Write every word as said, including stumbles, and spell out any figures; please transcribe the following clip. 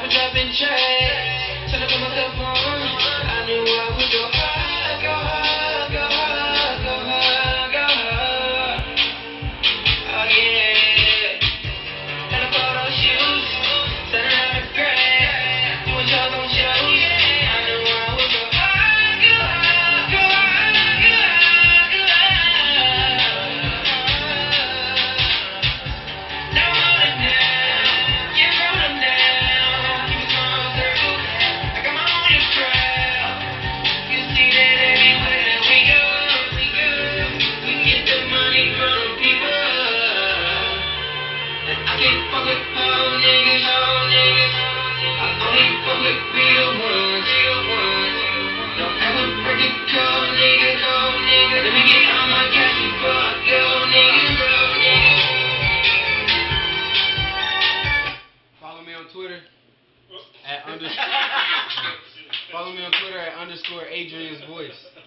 was dropping tracks. Trying to put myself on. I knew I would go hard, go hard, go hard, go hard, go hard. Oh yeah. And I bought those shoes, standing out the grass, doing shows on shows. I knew I would go hard, go hard, go hard, go hard, go hard. Now I'm rolling down, yeah, rolling down. Keep it small circle, I got my own crowd. You see that everywhere that we go, we go. We get the money from the people. I can't fuck with hoe niggas, hoe niggas. I only fuck with real ones, real ones. Don't ever break it, cold niggas, cold niggas. Let me get all my cash before I go, niggas, bro, niggas. Follow me on Twitter at underscore. Follow me on Twitter at underscore Adrian's Voice.